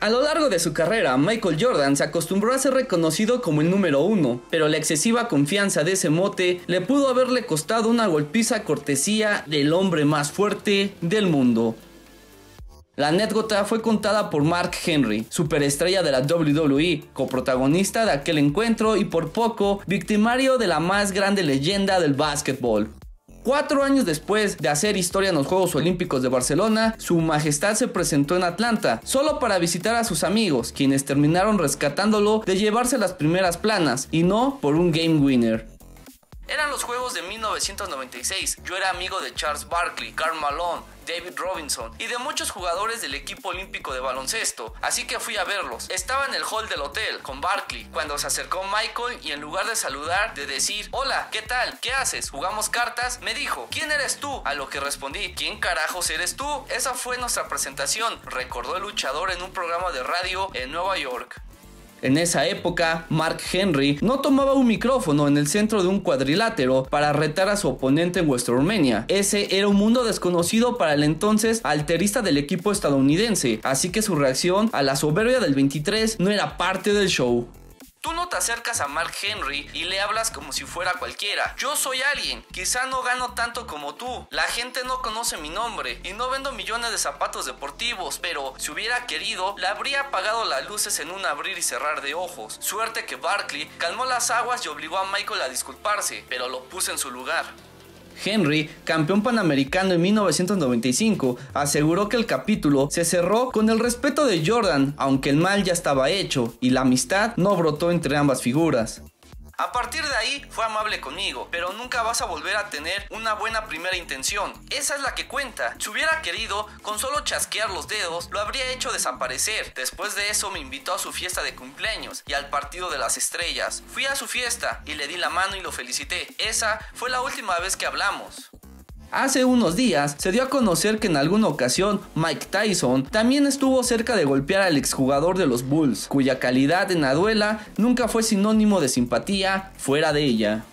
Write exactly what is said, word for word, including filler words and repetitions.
A lo largo de su carrera, Michael Jordan se acostumbró a ser reconocido como el número uno, pero la excesiva confianza de ese mote le pudo haberle costado una golpiza cortesía del hombre más fuerte del mundo. La anécdota fue contada por Mark Henry, superestrella de la doble u doble u E, coprotagonista de aquel encuentro y por poco victimario de la más grande leyenda del básquetbol. Cuatro años después de hacer historia en los Juegos Olímpicos de Barcelona, su majestad se presentó en Atlanta, solo para visitar a sus amigos, quienes terminaron rescatándolo de llevarse las primeras planas, y no por un game winner. Eran los Juegos de mil novecientos noventa y seis, yo era amigo de Charles Barkley, Karl Malone, David Robinson y de muchos jugadores del equipo olímpico de baloncesto, así que fui a verlos. Estaba en el hall del hotel con Barkley cuando se acercó Michael y en lugar de saludar, de decir hola, ¿qué tal? ¿Qué haces? ¿Jugamos cartas? Me dijo, ¿quién eres tú? A lo que respondí, ¿quién carajos eres tú? Esa fue nuestra presentación, recordó el luchador en un programa de radio en Nueva York. En esa época, Mark Henry no tomaba un micrófono en el centro de un cuadrilátero para retar a su oponente en WrestleMania. Ese era un mundo desconocido para el entonces alterista del equipo estadounidense, así que su reacción a la soberbia del veintitrés no era parte del show. Tú no te acercas a Mark Henry y le hablas como si fuera cualquiera. Yo soy alguien, quizá no gano tanto como tú. La gente no conoce mi nombre y no vendo millones de zapatos deportivos, pero si hubiera querido, le habría apagado las luces en un abrir y cerrar de ojos. Suerte que Barkley calmó las aguas y obligó a Michael a disculparse, pero lo puso en su lugar. Henry, campeón panamericano en mil novecientos noventa y cinco, aseguró que el capítulo se cerró con el respeto de Jordan, aunque el mal ya estaba hecho y la amistad no brotó entre ambas figuras. A partir de ahí fue amable conmigo, pero nunca vas a volver a tener una buena primera intención. Esa es la que cuenta. Si hubiera querido, con solo chasquear los dedos, lo habría hecho desaparecer. Después de eso me invitó a su fiesta de cumpleaños y al partido de las estrellas. Fui a su fiesta y le di la mano y lo felicité. Esa fue la última vez que hablamos. Hace unos días se dio a conocer que en alguna ocasión Mike Tyson también estuvo cerca de golpear al exjugador de los Bulls, cuya calidad en la duela nunca fue sinónimo de simpatía fuera de ella.